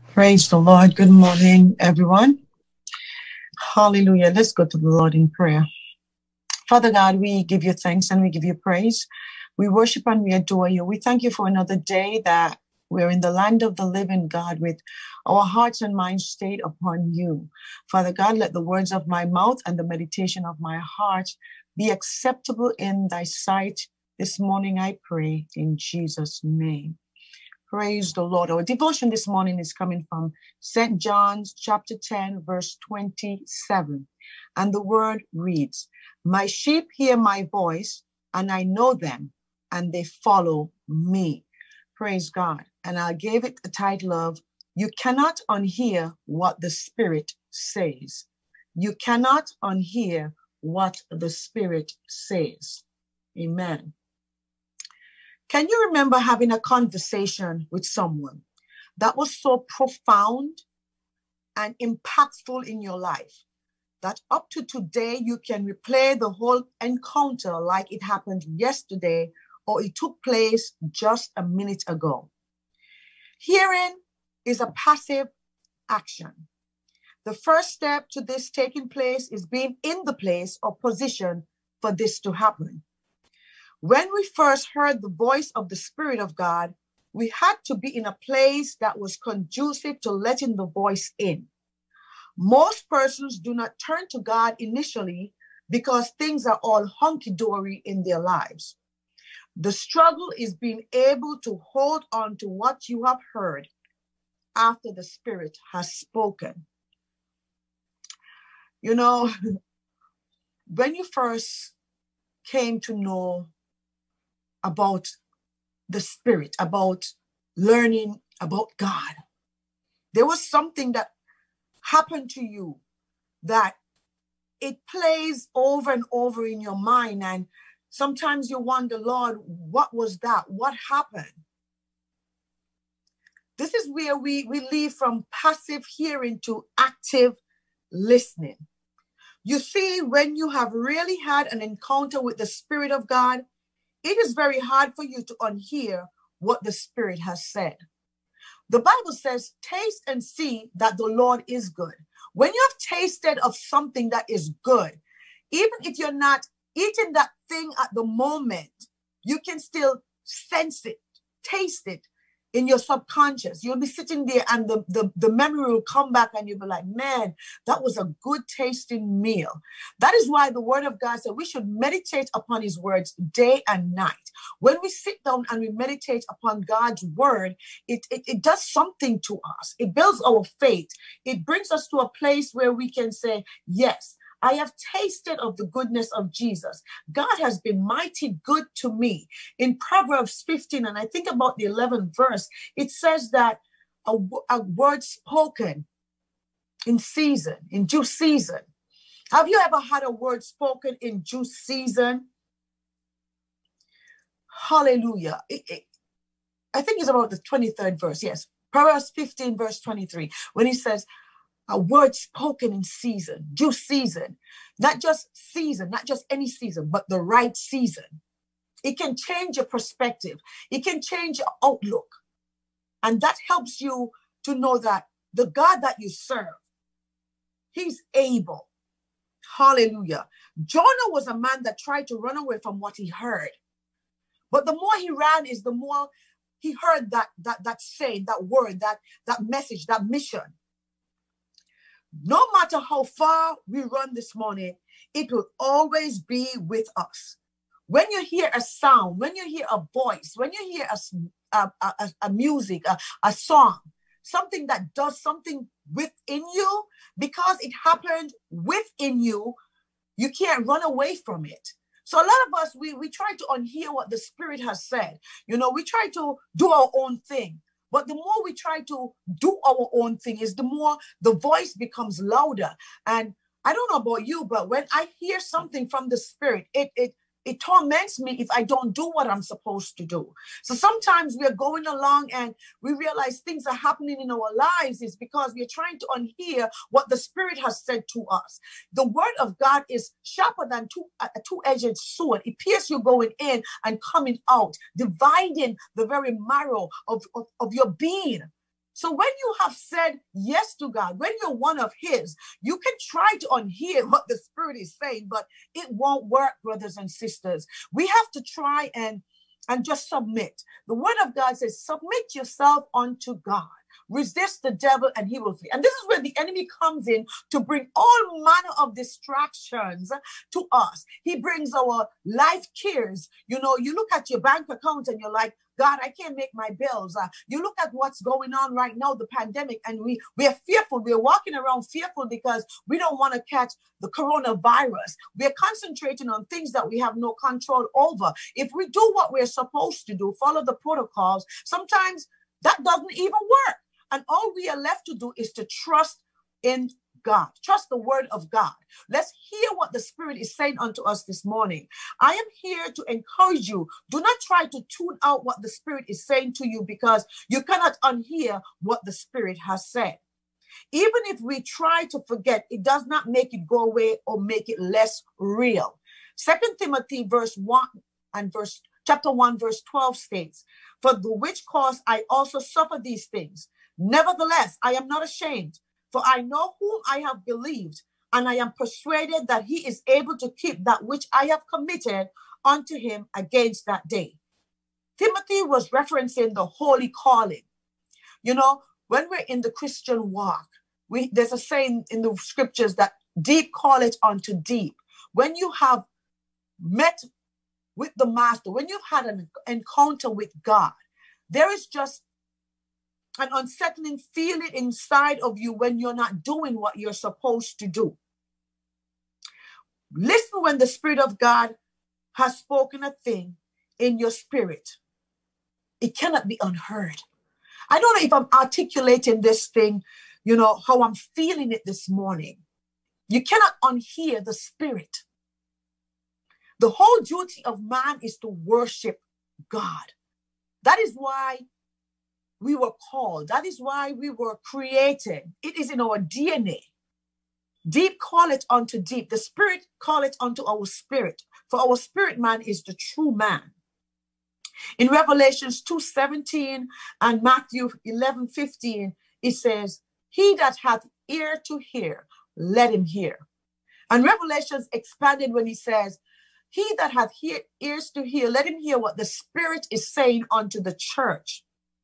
Praise the Lord. Good morning, everyone. Hallelujah. Let's go to the Lord in prayer. Father God, we give you thanks and we give you praise. We worship and we adore you. We thank you for another day that we're in the land of the living, God, with our hearts and minds stayed upon you. Father God, let the words of my mouth and the meditation of my heart be acceptable in thy sight. This morning I pray in Jesus' name. Praise the Lord. Our devotion this morning is coming from St. John's chapter 10, verse 27. And the word reads, "My sheep hear my voice, and I know them, and they follow me." Praise God. And I gave it the title of, "You cannot unhear what the Spirit says." You cannot unhear what the Spirit says. Amen. Can you remember having a conversation with someone that was so profound and impactful in your life that up to today you can replay the whole encounter like it happened yesterday or it took place just a minute ago? Hearing is a passive action. The first step to this taking place is being in the place or position for this to happen. When we first heard the voice of the Spirit of God, we had to be in a place that was conducive to letting the voice in. Most persons do not turn to God initially because things are all hunky-dory in their lives. The struggle is being able to hold on to what you have heard after the Spirit has spoken. You know, when you first came to know about the Spirit, about learning about God, there was something that happened to you that it plays over and over in your mind. And sometimes you wonder, Lord, what was that? What happened? This is where we leave from passive hearing to active listening. You see, when you have really had an encounter with the Spirit of God, it is very hard for you to unhear what the Spirit has said. The Bible says, taste and see that the Lord is good. When you have tasted of something that is good, even if you're not eating that thing at the moment, you can still sense it, taste it in your subconscious. You'll be sitting there and the memory will come back and you'll be like, man, that was a good tasting meal. That is why the word of God said we should meditate upon his words day and night. When we sit down and we meditate upon God's word, it does something to us. It builds our faith. It brings us to a place where we can say, yes, I have tasted of the goodness of Jesus. God has been mighty good to me. In Proverbs 15, and I think about the 11th verse, it says that a word spoken in season, in due season. Have you ever had a word spoken in due season? Hallelujah. I think it's about the 23rd verse. Yes. Proverbs 15, verse 23, when he says, a word spoken in season, due season, not just season, not just any season, but the right season. It can change your perspective. It can change your outlook. And that helps you to know that the God that you serve, he's able. Hallelujah. Jonah was a man that tried to run away from what he heard. But the more he ran is the more he heard that saying, that word, that message, that mission. No matter how far we run this morning, it will always be with us. When you hear a sound, when you hear a voice, when you hear a music, a song, something that does something within you, because it happened within you, you can't run away from it. So a lot of us, we try to unhear what the Spirit has said. You know, we try to do our own thing. But the more we try to do our own thing is the more the voice becomes louder. And I don't know about you, but when I hear something from the Spirit, it torments me if I don't do what I'm supposed to do. So sometimes we're going along and we realize things are happening in our lives is because we're trying to unhear what the Spirit has said to us. The word of God is sharper than a two-edged sword. It pierces you going in and coming out, dividing the very marrow of your being. So when you have said yes to God, when you're one of his, you can try to unhear what the Spirit is saying, but it won't work, brothers and sisters. We have to try and just submit. The word of God says, submit yourself unto God. Resist the devil and he will flee. And this is where the enemy comes in to bring all manner of distractions to us. He brings our life cares. You know, you look at your bank account and you're like, God, I can't make my bills. You look at what's going on right now, the pandemic, and we are fearful. We're walking around fearful because we don't want to catch the coronavirus. We're concentrating on things that we have no control over. If we do what we're supposed to do, follow the protocols, sometimes that doesn't even work. And all we are left to do is to trust in God. Trust the word of God. Let's hear what the Spirit is saying unto us this morning. I am here to encourage you. Do not try to tune out what the Spirit is saying to you, because you cannot unhear what the Spirit has said. Even if we try to forget, it does not make it go away or make it less real. 2 Timothy chapter 1, verse 12 states, for the which cause I also suffer these things. Nevertheless, I am not ashamed, for I know whom I have believed, and I am persuaded that he is able to keep that which I have committed unto him against that day. Timothy was referencing the holy calling. You know, when we're in the Christian walk, there's a saying in the scriptures that deep calleth unto deep. When you have met with the master, when you've had an encounter with God, there is just an unsettling feeling inside of you when you're not doing what you're supposed to do. Listen when the Spirit of God has spoken a thing in your spirit. It cannot be unheard. I don't know if I'm articulating this thing, you know, how I'm feeling it this morning. You cannot unhear the Spirit. The whole duty of man is to worship God. That is why we were called. That is why we were created. It is in our DNA. Deep call it unto deep. The Spirit call it unto our spirit. For our spirit man is the true man. In Revelations 2:17 and Matthew 11:15, it says, he that hath ear to hear, let him hear. And Revelations expanded when he says, he that hath ears to hear, let him hear what the Spirit is saying unto the church.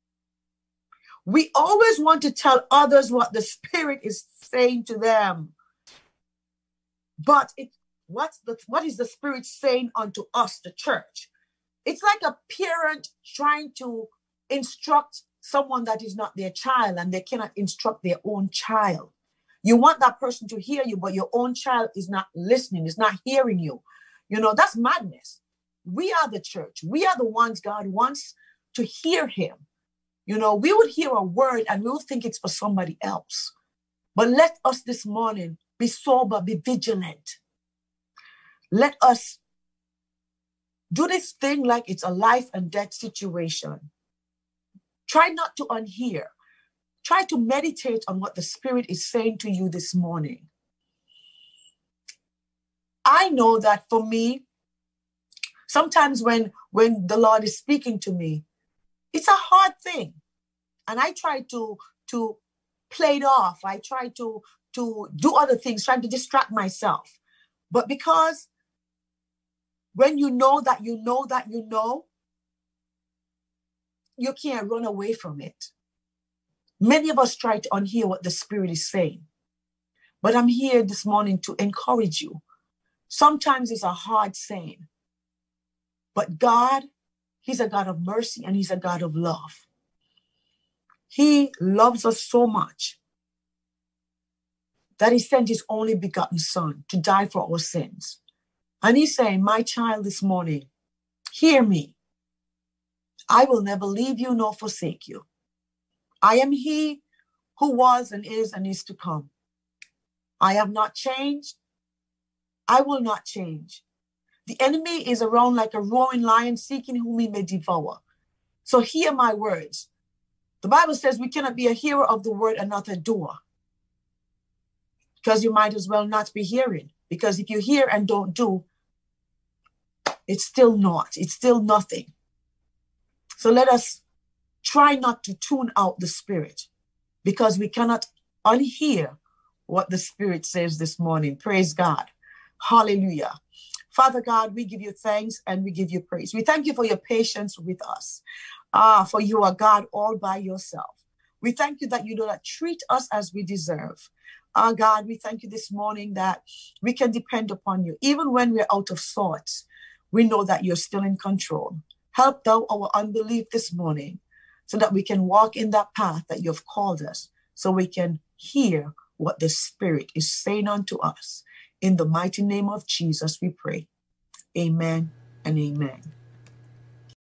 We always want to tell others what the Spirit is saying to them. But what is the Spirit saying unto us, the church? It's like a parent trying to instruct someone that is not their child, and they cannot instruct their own child. You want that person to hear you, but your own child is not listening, is not hearing you. You know, that's madness. We are the church. We are the ones God wants to hear him. You know, we would hear a word and we'll think it's for somebody else. But let us this morning be sober, be vigilant. Let us do this thing like it's a life and death situation. Try not to unhear. Try to meditate on what the Spirit is saying to you this morning. I know that for me, sometimes when the Lord is speaking to me, it's a hard thing. And I try to play it off. I try to do other things, trying to distract myself. But because when you know that you know that you know, you can't run away from it. Many of us try to unhear what the Spirit is saying. But I'm here this morning to encourage you. Sometimes it's a hard saying. But God, he's a God of mercy and he's a God of love. He loves us so much that he sent his only begotten Son to die for our sins. And he's saying, my child, this morning, hear me. I will never leave you nor forsake you. I am he who was and is to come. I have not changed. I will not change. The enemy is around like a roaring lion, seeking whom he may devour. So hear my words. The Bible says we cannot be a hearer of the word and not a doer. Because you might as well not be hearing. Because if you hear and don't do, it's still not. It's still nothing. So let us try not to tune out the Spirit. because we cannot unhear what the Spirit says this morning. Praise God. Hallelujah. Father God, we give you thanks and we give you praise. We thank you for your patience with us. For you are God all by yourself. We thank you that you do not treat us as we deserve. God, we thank you this morning that we can depend upon you. Even when we're out of sorts, we know that you're still in control. Help thou our unbelief this morning so that we can walk in that path that you've called us, so we can hear what the Spirit is saying unto us. In the mighty name of Jesus, we pray. Amen and amen.